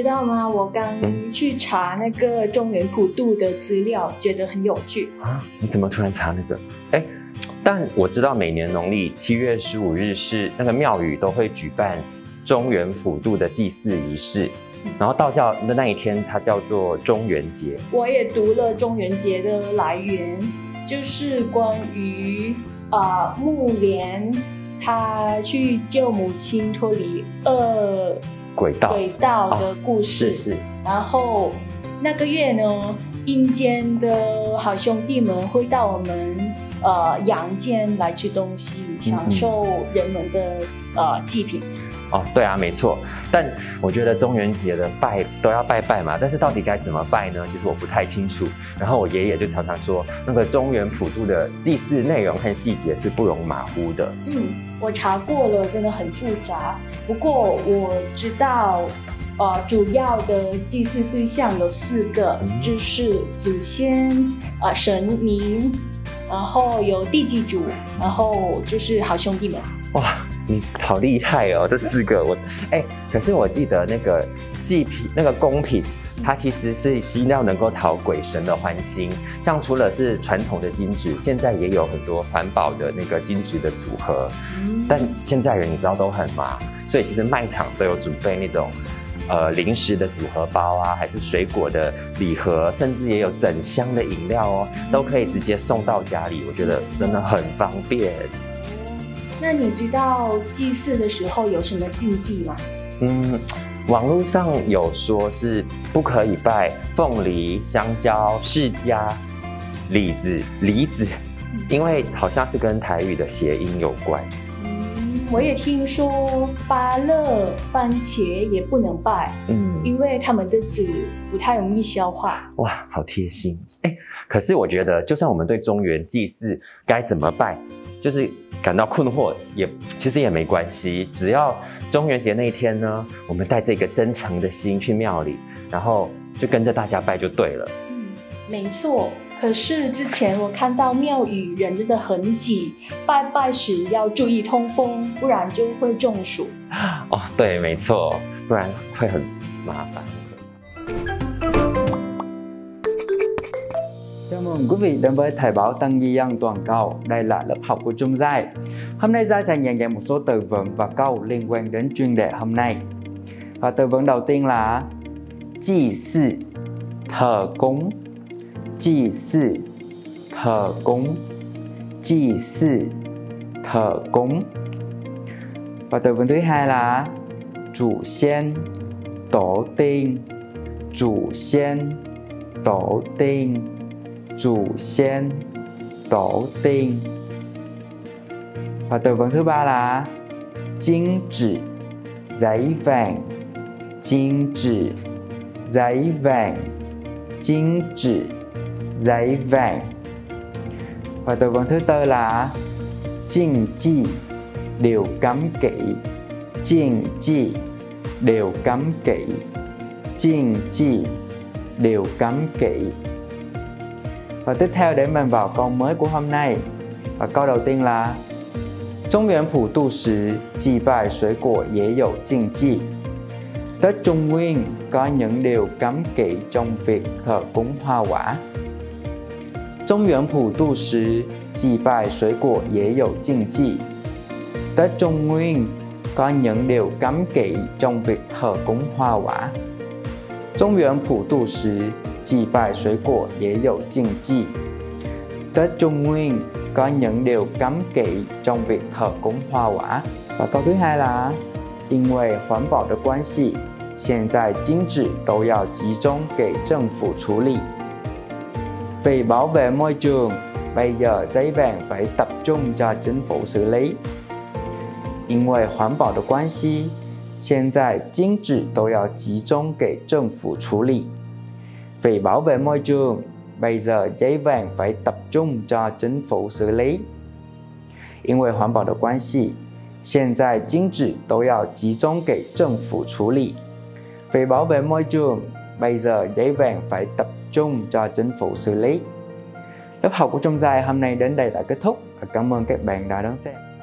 道吗？我刚去查那个中原普渡的资料，觉得很有趣啊！你怎么突然查那个？哎，但我知道每年农历7月15日是那个庙宇都会举办中原普渡的祭祀仪式，然后道教的那一天它叫做中元节。 我也读了中元节的来源，就是关于木莲他去救母亲脱离轨道的故事。 是。 然后那个月呢，阴间的好兄弟们会到我们阳间来吃东西，享受人们的祭品。 哦，对啊，没错。但我觉得中元节的拜都要拜拜嘛，但是到底该怎么拜呢？其实我不太清楚。然后我爷爷就常常说，那个中元普渡的祭祀内容和细节是不容马虎的。 我查过了，真的很复杂。不过我知道，主要的祭祀对象有4个，就是祖先、神明，然后有地基主，然后就是好兄弟们。 哇，你好厉害哦！这4个可是我记得那个祭品、那个贡品，它其实是希望能够讨鬼神的欢心。像除了是传统的金纸，现在也有很多环保的那个金纸的组合。但现在人你知道都很忙，所以其实卖场都有准备那种零食的组合包啊，还是水果的礼盒，甚至也有整箱的饮料哦，都可以直接送到家里。我觉得真的很方便。 那你知道祭祀的时候有什么禁忌吗？ 网络上有说是不可以拜凤梨、香蕉、释迦、梨子，因为好像是跟台语的谐音有关。 我也听说芭乐、番茄也不能拜，因为它们的籽不太容易消化。 哇，好贴心！可是我觉得，就算我们对中元祭祀该怎么拜，就是感到困惑，其实也没关系，只要中元节那一天呢，我们带着一个真诚的心去庙里，然后就跟着大家拜就对了。 没错。可是之前我看到庙宇人真的很挤，拜时要注意通风，不然就会中暑。 哦，对，没错，不然会很麻烦。 Chào mừng quý vị đến với Thời báo Tân Di Dân Toàn cầu. Đây là lớp học của Trung Giai. Hôm nay Giai sẽ giảng dạy một số từ vựng và câu liên quan đến chuyên đề hôm nay. Và từ vựng đầu tiên là祭祀, thờ cúng. 祭祀 thờ cúng, 祭祀 thờ cúng. Và từ vựng thứ hai là祖先 tổ tiên, 祖先 tổ tiên, 祖先 tổ tiên. Và từ vựng thứ ba là金纸 giấy vàng, 金纸 giấy vàng, 金纸 giấy vàng. Và từ vựng thứ tư là禁忌 điều cấm kỵ, 禁忌 điều cấm kỵ, 禁忌 điều cấm kỵ. Và tiếp theo để mình vào câu mới của hôm nay. Và câu đầu tiên là 中原普渡时祭拜水果也有禁忌. Tết Trung Nguyên có những điều cấm kỵ trong việc thờ cúng hoa quả. 中原普渡时祭拜水果也有禁忌. Tết Trung Nguyên có những điều cấm kỵ trong việc thờ cúng hoa quả. 中原普渡时祭拜水果也有禁忌. Tết Trung Nguyên có những điều cấm kỵ trong việc thờ cúng hoa quả. Và câu thứ hai là 因为环保的关系，现在金纸都要集中给政府处理. Vì bảo vệ môi trường, bây giờ giấy vàng phải tập trung cho chính phủ xử lý. 因为环保的关系，现在金纸都要集中给政府处理. Vì bảo vệ môi trường, bây giờ giấy vàng phải tập trung cho chính phủ xử lý. 因为环保的关系，现在金纸都要集中给政府处理. Vì bảo vệ môi trường, bây giờ giấy vàng phải tập trung cho chính phủ xử lý. Lớp học của Trung Giai hôm nay đến đây đã kết thúc. Và cảm ơn các bạn đã đón xem.